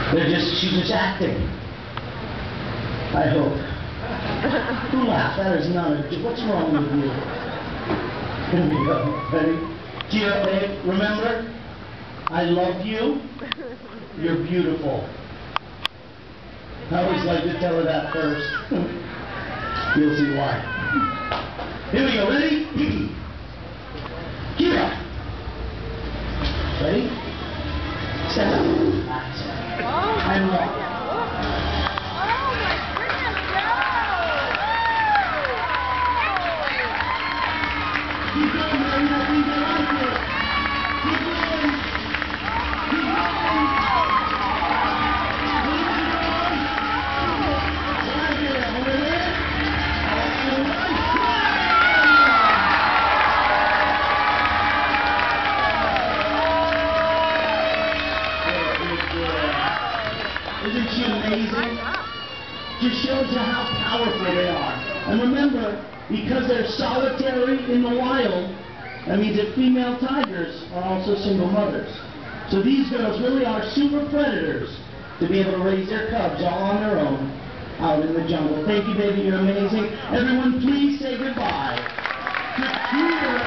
She's just acting. I hope. Who laughed? That is not a joke. What's wrong with you? Here we go. Ready? Cheer, babe. Remember? I love you. You're beautiful. I always like to tell her that first. You'll see why. Here we go. Ready? Kira. Ready? Stand up. And walk. Keep going, Marina. I think they like it. Keep going. Keep going. Isn't she amazing? Just shows you how powerful they are. And remember, because they're solitary in the wild, that means that female tigers are also single mothers. So these girls really are super predators to be able to raise their cubs all on their own out in the jungle. Thank you, baby. You're amazing. Everyone, please say goodbye to Kira.